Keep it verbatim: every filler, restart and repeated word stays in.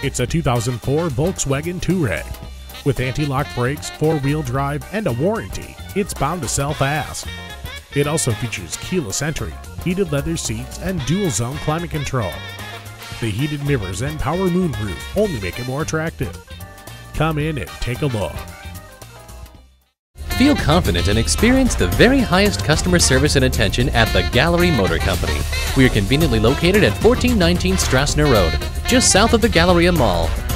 It's a two thousand four Volkswagen Touareg. With anti-lock brakes, four-wheel drive, and a warranty, it's bound to sell fast. It also features keyless entry, heated leather seats, and dual-zone climate control. The heated mirrors and power moonroof only make it more attractive. Come in and take a look. Feel confident and experience the very highest customer service and attention at the Gallery Motor Company. We are conveniently located at fourteen nineteen Strassner Road, just south of the Galleria Mall.